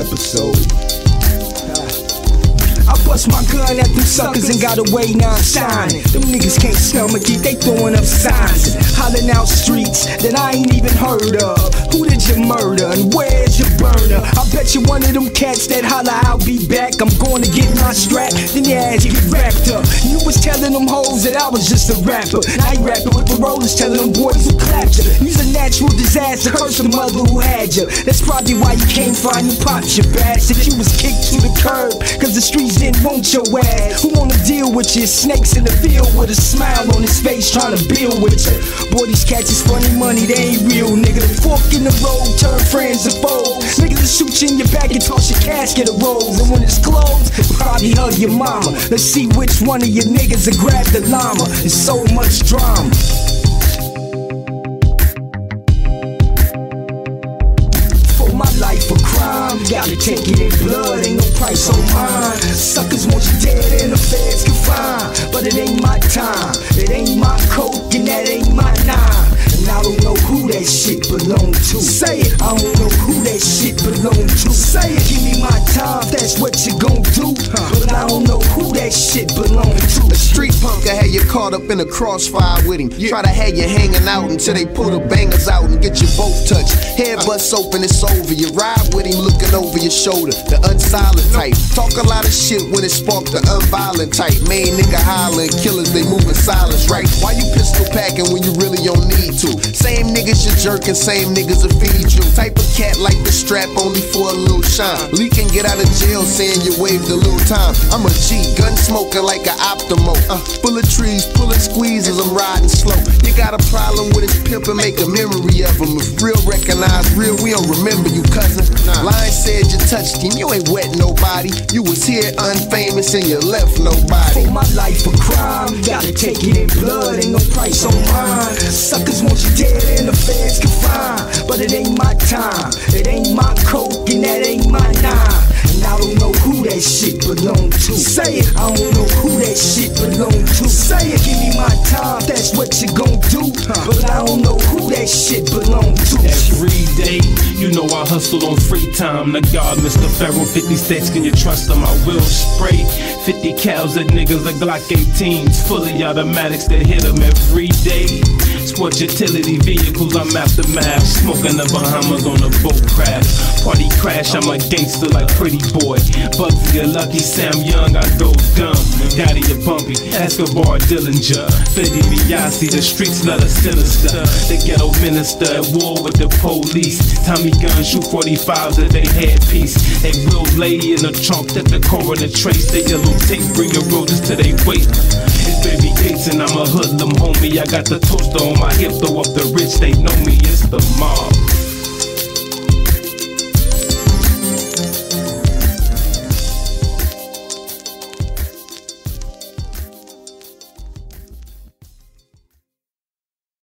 episode. I bust my gun at them suckers and got away, now I'm shining. Them niggas can't smell me, they throwing up signs, hollering out streets that I ain't even heard of. Who did you murder and where's your burner? I bet you one of them cats that holler, I'll be back. I'm going to get my strap, then your ass get wrapped up. You was telling them hoes that I was just a rapper. Now you rapping with the rollers, telling them boys who clapped you. You's a natural disaster, curse the mother who had you. That's probably why you can't find your pops, you bastard. You was kicked to the curb, cause the streets didn't want your ass. Who wanna deal with you? Snakes in the field with a smile on his face trying to build with you. Boy, these cats is funny money, they ain't real, nigga. The fork in the road, turn friends to foes. Niggas will shoot you in your back and toss your casket of rolls. And when it's closed, probably hug your mama. Let's see which one of your niggas will grab the llama. There's so much drama. My life a crime, gotta take it in blood, ain't no price on mine. Suckers want you dead and the feds can find, but it ain't my time, it ain't my coke and that ain't my nine. And I don't know who that shit belong to. Say it, I don't know who that shit belong to. Say it, give me my time, that's what you gon' do, but I don't know who that shit belong to. A street punk will have you caught up in a crossfire with him. Try to have you hanging out until they pull the bangers out and get you both touched. Head busts open, it's over. You ride with him looking over your shoulder, the unsilent type. Talk a lot of shit when it spark the unviolent type. Main nigga hollering, killers, they move in silence, right? Why you pistol packing when you really don't need to? Same niggas you jerking, same niggas will feed you. Type of cat like the strap only for a little shine. Leak and get out of jail saying you waved a little time. I'm a G, gun smoking like an Optimo. Full of trees, pulling squeezes, I'm riding slow. You got a problem with his pimp and make a memory of him. If real recognize real, we don't remember you, cousin. Line said you touched him, you ain't wet nobody. You was here unfamous and you left nobody. For my life a crime, gotta take it in blood, ain't no price on mine. Suckers want you dead and the feds can find, but it ain't my time, it ain't my coke and that ain't my nine. And I don't know who that shit belong to. Say it, I don't know who that shit belong to. Say it, give me my time, that's what you gon' do, but I don't know who that shit belong to. Every day, you know I hustle on free time. The God, Mr. Pharaoh, 50 stacks, can you trust them? I will spray 50 cows at niggas like Glock 18s, fully automatics that hit them every day. Sport utility vehicles, I'm aftermath, smoking the Bahamas on a boat crash. Party crash, I'm a gangster like Pretty Boy. Bugsy, Lucky, Sam Young, I go dumb. Daddy, a bumpy, Escobar, Dillinger, Fetty Biasi, the streets let us sinister. The ghetto minister at war with the police. Tommy gun shoot 45s at they headpiece. They will lay in the trunk that the coroner trace. The yellow tape bring the roses to they waist. It's Baby Gates and I'm a hoodlum homie. I got the toaster on my hip, throw up the rich, they know me, it's the mob.